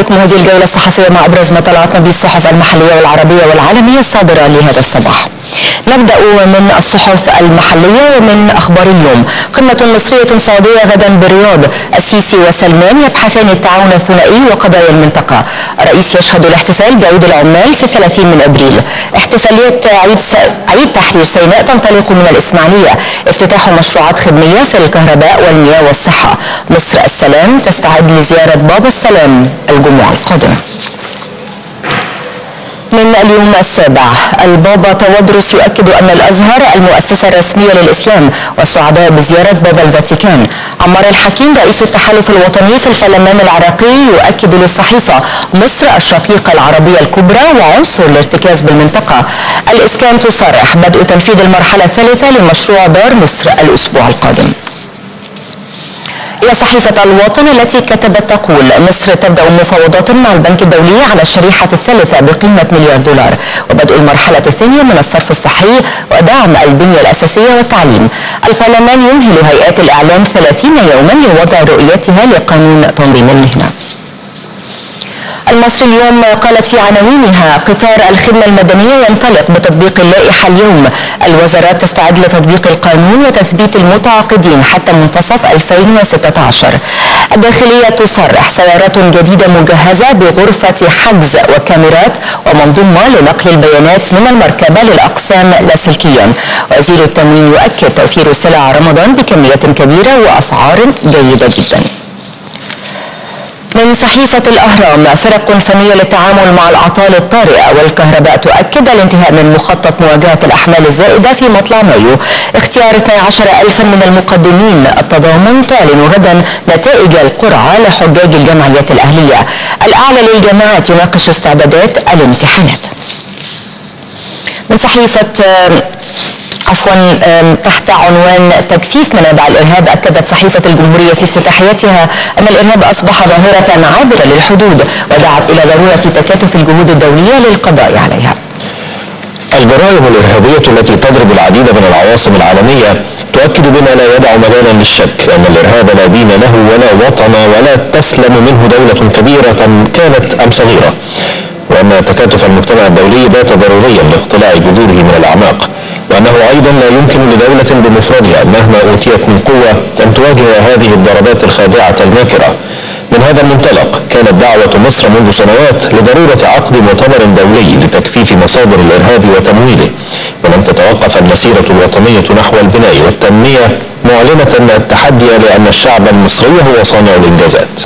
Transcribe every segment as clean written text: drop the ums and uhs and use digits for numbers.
لكم هذه الجولة الصحفية مع أبرز ما طلعتنا به الصحف المحلية والعربية والعالمية الصادرة لهذا الصباح. نبدأ من الصحف المحلية ومن أخبار اليوم. قمة مصرية سعودية غدا بالرياض، السيسي وسلمان يبحثان التعاون الثنائي وقضايا المنطقة. الرئيس يشهد الاحتفال بعيد العمال في 30 من أبريل. احتفالية عيد تحرير سيناء تنطلق من الإسماعيلية. افتتاح مشروعات خدمية في الكهرباء والمياه والصحة. مصر السلام تستعد لزيارة بابا السلام الجمعة القادمة. من اليوم السابع، البابا تودرس يؤكد أن الأزهر المؤسسة الرسمية للإسلام والسعداء بزيارة بابا الفاتيكان. عمار الحكيم رئيس التحالف الوطني في البرلمان العراقي يؤكد للصحيفة مصر الشقيقة العربية الكبرى وعنصر الارتكاز بالمنطقة. الإسكان تصرح بدء تنفيذ المرحلة الثالثة لمشروع دار مصر الأسبوع القادم. إلى صحيفة الوطن التي كتبت تقول مصر تبدأ مفاوضات مع البنك الدولي على الشريحة الثالثة بقيمة $1 مليار، وبدء المرحلة الثانية من الصرف الصحي ودعم البنية الأساسية والتعليم. البرلمان يمهل هيئات الإعلام 30 يوما لوضع رؤيتها لقانون تنظيم المهنة. المصري اليوم قالت في عناوينها قطار الخدمة المدنية ينطلق بتطبيق اللائحة اليوم. الوزارات تستعد لتطبيق القانون وتثبيت المتعاقدين حتى منتصف 2016. الداخلية تصرح سيارات جديدة مجهزة بغرفة حجز وكاميرات ومنظومة لنقل البيانات من المركبة للأقسام لاسلكيا. وزير التموين يؤكد توفير سلع رمضان بكمية كبيرة وأسعار جيدة جدا. من صحيفة الأهرام، فرق فنية للتعامل مع الأعطال الطارئة والكهرباء تؤكد الانتهاء من مخطط مواجهة الأحمال الزائدة في مطلع مايو. اختيار 12,000 من المقدمين. التضامن تعلن غدا نتائج القرعة لحجاج الجمعيات الأهلية. الأعلى للجامعات يناقش استعدادات الامتحانات. من صحيفة تحت عنوان تجفيف منابع الإرهاب، أكدت صحيفة الجمهورية في افتتاحيتها أن الإرهاب أصبح ظاهرة عابرة للحدود، ودعت إلى ضرورة تكاتف الجهود الدولية للقضاء عليها. الجرائم الإرهابية التي تضرب العديد من العواصم العالمية تؤكد بما لا يدع مجالا للشك أن الإرهاب لا دين له ولا وطن ولا تسلم منه دولة كبيرة كانت أم صغيرة، وأن تكاتف المجتمع الدولي بات ضروريا لاقتلاع جذوره من الأعماق، وأنه أيضا لا يمكن لدولة بمفردها مهما أوتيت من قوة أن تواجه هذه الضربات الخادعة الماكرة. من هذا المنطلق كانت دعوة مصر منذ سنوات لضرورة عقد مؤتمر دولي لتكفيف مصادر الإرهاب وتمويله، ولم تتوقف المسيرة الوطنية نحو البناء والتنمية، معلنة التحدي لأن الشعب المصري هو صانع الإنجازات.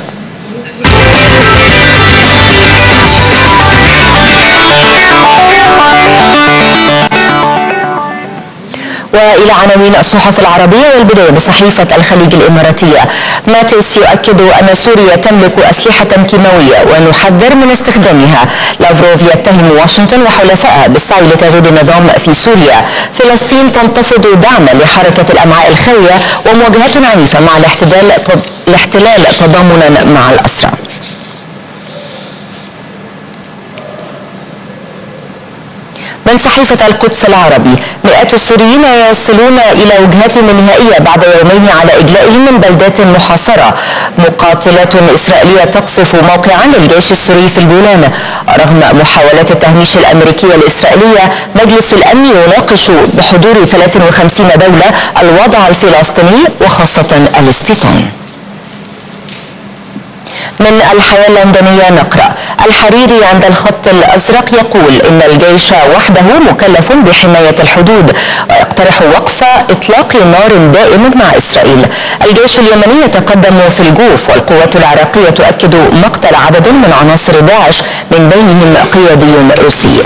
وإلى عناوين الصحف العربية، والبداية بصحيفة الخليج الإماراتية. ماتيس يؤكد أن سوريا تملك أسلحة كيماوية ونحذر من استخدامها. لافروف يتهم واشنطن وحلفائها بالسعي لتغيير النظام في سوريا. فلسطين تنتفض دعما لحركة الأمعاء الخاوية، ومواجهة عنيفة مع الاحتلال تضامنا مع الأسرى. من صحيفة القدس العربي، مئات السوريين يصلون إلى وجهات نهائية بعد يومين على إجلائهم من بلدات محاصرة. مقاتلات إسرائيلية تقصف موقعا للجيش السوري في الجولان. رغم محاولات التهميش الأمريكية الإسرائيلية، مجلس الأمن يناقش بحضور 53 دولة الوضع الفلسطيني وخاصة الاستيطان. من الحياة اللندنية نقرأ الحريري عند الخط الأزرق يقول إن الجيش وحده مكلف بحماية الحدود، ويقترح وقف إطلاق نار دائم مع إسرائيل. الجيش اليمني يتقدم في الجوف، والقوات العراقية تؤكد مقتل عدد من عناصر داعش من بينهم قيادي روسي.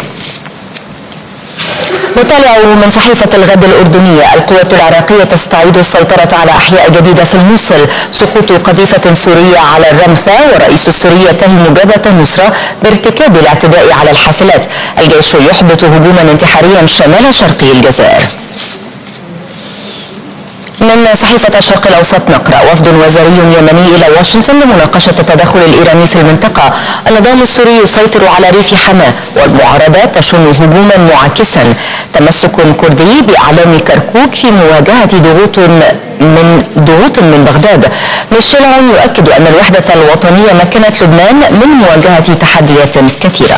نطالع من صحيفة الغد الأردنية، القوات العراقية تستعيد السيطرة على أحياء جديدة في الموصل. سقوط قذيفة سورية على الرمثة، والرئيس السوري يتهم جبهة النصرة بارتكاب الاعتداء على الحافلات. الجيش يحبط هجوما انتحاريا شمال شرقي الجزائر. من صحيفة الشرق الأوسط نقرأ وفد وزاري يمني إلى واشنطن لمناقشة التدخل الإيراني في المنطقة. النظام السوري يسيطر على ريف حماة، والمعارضة تشن هجوما معاكسا. تمسك كردي بأعلام كركوك في مواجهة ضغوط من ضغوط من بغداد. ميشيل عون يؤكد أن الوحدة الوطنية مكنت لبنان من مواجهة تحديات كثيرة.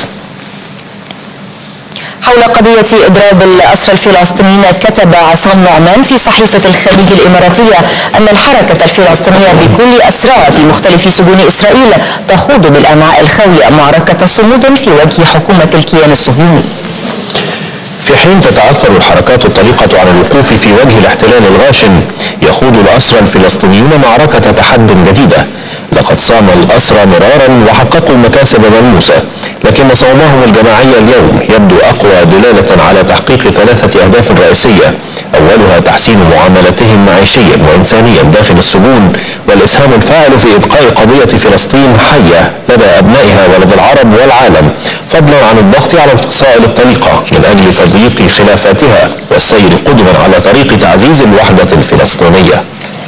حول قضية إضراب الأسرى الفلسطينيين، كتب عصام نعمان في صحيفة الخليج الإماراتية أن الحركة الفلسطينية بكل أسرى في مختلف سجون إسرائيل تخوض بالأمعاء الخاوية معركة صمود في وجه حكومة الكيان الصهيوني. في حين تتعثر الحركات الطليقة عن الوقوف في وجه الاحتلال الغاشم، يخوض الأسرى الفلسطينيون معركة تحد جديدة. لقد صام الأسرى مرارا وحققوا مكاسب ملموسة، لكن صومهم الجماعي اليوم يبدو أقوى دلالة على تحقيق 3 أهداف رئيسية، أولها تحسين معاملتهم معيشيا وإنسانيا داخل السجون، والإسهام الفاعل في إبقاء قضية فلسطين حية لدى أبنائها ولدى العرب والعالم، فضلا عن الضغط على الفصائل الطليقة من أجل تضييق خلافاتها والسير قدما على طريق تعزيز الوحدة الفلسطينية.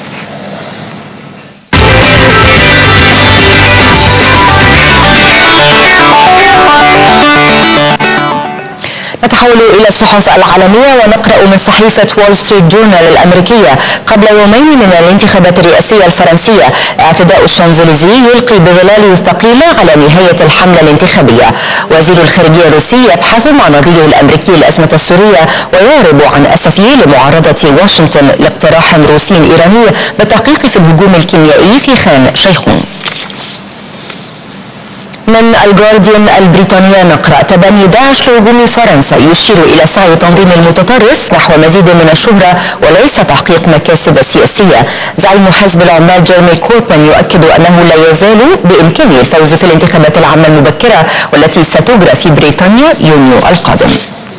نتحول إلى الصحف العالمية ونقرأ من صحيفة وول ستريت جورنال الأمريكية: قبل يومين من الانتخابات الرئاسية الفرنسية، اعتداء الشانزليزيه يلقي بظلاله الثقيل على نهاية الحملة الانتخابية. وزير الخارجية الروسي يبحث مع نظيره الأمريكي الأزمة السورية، ويعرب عن أسفه لمعارضة واشنطن لاقتراح روسي إيراني بالتحقيق في الهجوم الكيميائي في خان شيخون. من الجارديان البريطانية نقرأ: تبني داعش لهجوم فرنسا يشير إلى سعي تنظيم المتطرف نحو مزيد من الشهرة وليس تحقيق مكاسب سياسية. زعيم حزب العمال جيرمي كوربن يؤكد أنه لا يزال بإمكانه الفوز في الانتخابات العامة المبكرة والتي ستجرى في بريطانيا يونيو القادم.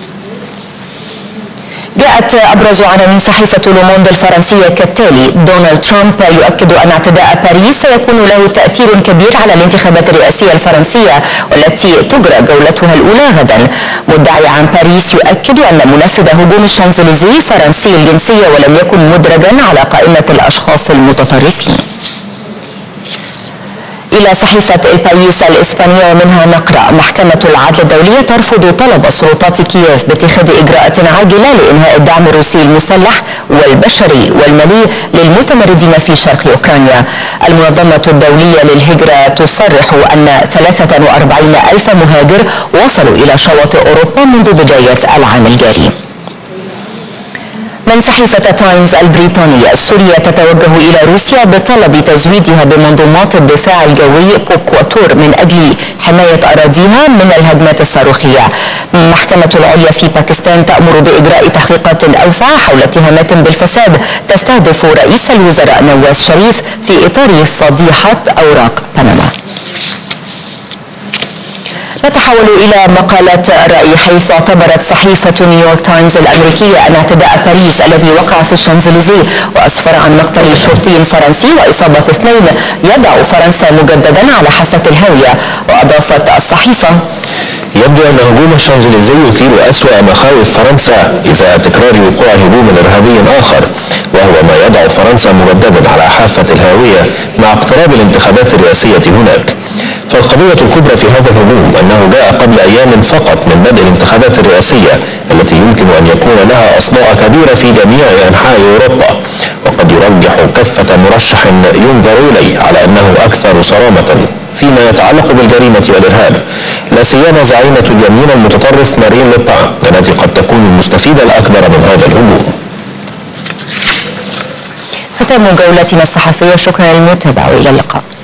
جاءت أبرز عناوين صحيفة لوموند الفرنسية كالتالي: دونالد ترامب يؤكد أن اعتداء باريس سيكون له تأثير كبير على الانتخابات الرئاسية الفرنسية والتي تجرى جولتها الأولى غدا. مدعي عن باريس يؤكد أن منفذ هجوم الشانزليزيه فرنسي الجنسية ولم يكن مدرجا على قائمة الأشخاص المتطرفين. إلى صحيفة البايس الإسبانية ومنها نقرأ: محكمة العدل الدولية ترفض طلب سلطات كييف باتخاذ إجراءات عاجلة لإنهاء الدعم الروسي المسلح والبشري والمالي للمتمردين في شرق أوكرانيا. المنظمة الدولية للهجرة تصرح أن 43,000 مهاجر وصلوا إلى شواطئ أوروبا منذ بداية العام الجاري. من صحيفة تايمز البريطانية: سوريا تتوجه إلى روسيا بطلب تزويدها بمنظومات الدفاع الجوي بوكواتور من أجل حماية أراضيها من الهجمات الصاروخية. المحكمة العليا في باكستان تأمر بإجراء تحقيقات أوسع حول اتهامات بالفساد تستهدف رئيس الوزراء نواز شريف في إطار فضيحة أوراق بنما. نتحول إلى مقالات الرأي، حيث اعتبرت صحيفة نيويورك تايمز الأمريكية أن اعتداء باريس الذي وقع في الشانزليزيه وأسفر عن مقتل شرطي فرنسي وإصابة 2 يضع فرنسا مجددا على حافة الهاوية. وأضافت الصحيفة: يبدو أن هجوم الشانزليزيه يثير أسوأ مخاوف فرنسا إزاء تكرار وقوع هجوم إرهابي آخر، وهو ما يضع فرنسا مجددا على حافة الهاوية مع اقتراب الانتخابات الرئاسية هناك. فالقضية الكبرى في هذا الهجوم أنه جاء قبل أيام فقط من بدء الانتخابات الرئاسية التي يمكن أن يكون لها أصداء كبيرة في جميع أنحاء أوروبا، وقد يرجح كفة مرشح ينظر إليه على أنه أكثر صرامة فيما يتعلق بالجريمة والإرهاب، لا سيما زعيمة اليمين المتطرف مارين لوبان التي قد تكون المستفيدة الأكبر من هذا الهجوم. ختام جولتنا الصحفية، شكرا للمتابعة وإلى اللقاء.